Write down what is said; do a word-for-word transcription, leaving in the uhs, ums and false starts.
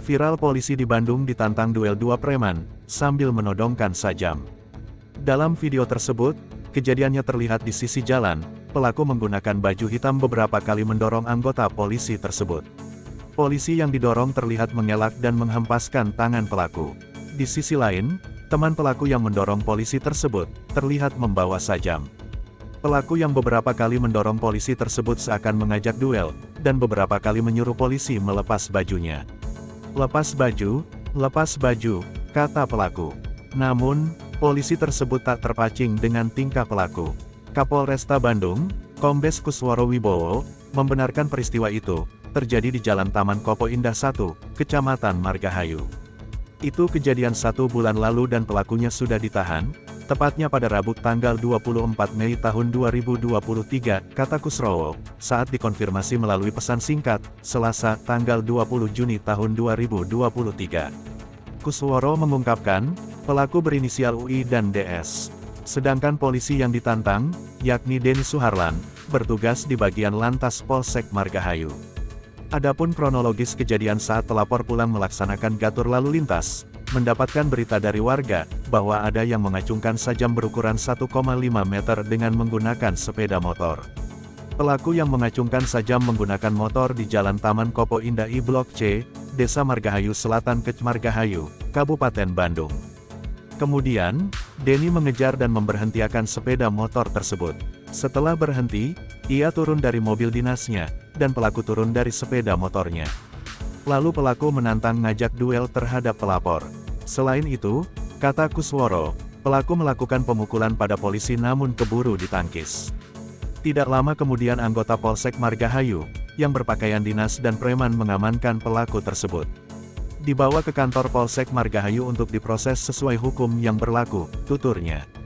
Viral polisi di Bandung ditantang duel dua preman, sambil menodongkan sajam. Dalam video tersebut, kejadiannya terlihat di sisi jalan, pelaku menggunakan baju hitam beberapa kali mendorong anggota polisi tersebut. Polisi yang didorong terlihat mengelak dan menghempaskan tangan pelaku. Di sisi lain, teman pelaku yang mendorong polisi tersebut, terlihat membawa sajam. Pelaku yang beberapa kali mendorong polisi tersebut seakan mengajak duel, dan beberapa kali menyuruh polisi melepas bajunya. "Lepas baju, lepas baju," kata pelaku. Namun, polisi tersebut tak terpancing dengan tingkah pelaku. Kapolresta Bandung, Kombes Kusworo Wibowo, membenarkan peristiwa itu terjadi di Jalan Taman Kopo Indah satu, Kecamatan Margahayu. Itu kejadian satu bulan lalu dan pelakunya sudah ditahan, tepatnya pada Rabu tanggal dua puluh empat Mei tahun dua ribu dua puluh tiga, kata Kusrowo, saat dikonfirmasi melalui pesan singkat, Selasa tanggal dua puluh Juni tahun dua ribu dua puluh tiga. Kusworo mengungkapkan, pelaku berinisial U I dan D S. Sedangkan polisi yang ditantang, yakni Denny Suharlan, bertugas di bagian lantas Polsek Margahayu. Adapun kronologis kejadian saat pelapor pulang melaksanakan gatur lalu lintas, mendapatkan berita dari warga, bahwa ada yang mengacungkan sajam berukuran satu koma lima meter dengan menggunakan sepeda motor. Pelaku yang mengacungkan sajam menggunakan motor di Jalan Taman Kopo Indah I Blok C, Desa Margahayu Selatan Kec Margahayu, Kabupaten Bandung. Kemudian, Denny mengejar dan memberhentikan sepeda motor tersebut. Setelah berhenti, ia turun dari mobil dinasnya, dan pelaku turun dari sepeda motornya. Lalu pelaku menantang ngajak duel terhadap pelapor. Selain itu, kata Kusworo, pelaku melakukan pemukulan pada polisi namun keburu ditangkis. Tidak lama kemudian anggota Polsek Margahayu, yang berpakaian dinas dan preman mengamankan pelaku tersebut. Dibawa ke kantor Polsek Margahayu untuk diproses sesuai hukum yang berlaku, tuturnya.